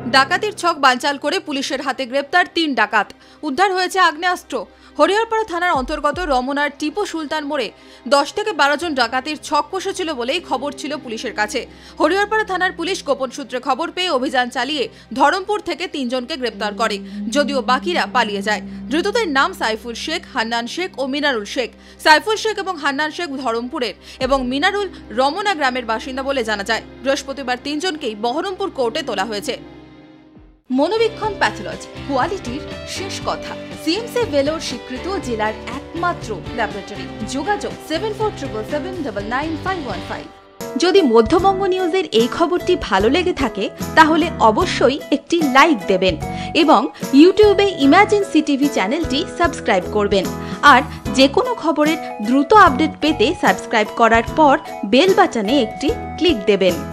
ডাকাতির ছক বানচাল করে পুলিশের হাতে গ্রেপ্তার ৩ ডাকাত। উদ্ধার হয়েছে আগ্নেয়াস্ত্র। হরিহরপাড়া থানার অন্তর্গত রমনার টিপু সুলতান মোড়ে 10 থেকে 12 জন ডাকাতির ছক কষেছিল বলেই খবর ছিল পুলিশের কাছে। হরিহরপাড়া থানার পুলিশ গোপন সূত্রে খবর পেয়ে অভিযান চালিয়ে ধরমপুর থেকে 3 জনকে গ্রেপ্তার করে, যদিও বাকিরা পালিয়ে যায়। ধৃতদের নাম সাইফুল শেখ, হান্নান শেখ ও মিনারুল শেখ। সাইফুল শেখ এবং হান্নান শেখ ধরমপুরের এবং মিনারুল রমনা গ্রামের বাসিন্দা বলে জানা যায়। বৃহস্পতিবার 3 জনকেই বহরমপুর কোর্টে তোলা হয়েছে। মনোবীক্ষণ প্যাথোলজি, কোয়ালিটির শেষ কথা। সিএমসি ভেলোর স্বীকৃত জেলার একমাত্র ল্যাবরেটরি। যোগাযোগ 7477799515। যদি মধ্যবঙ্গ নিউজের এই খবরটি ভালো লেগে থাকে তাহলে অবশ্যই একটি লাইক দেবেন এবং ইউটিউবে ইমার্জেন্সি টিভি চ্যানেলটি সাবস্ক্রাইব করবেন। আর যে কোনো খবরের দ্রুত আপডেট পেতে সাবস্ক্রাইব করার পর বেল বাটনে একটি ক্লিক দেবেন।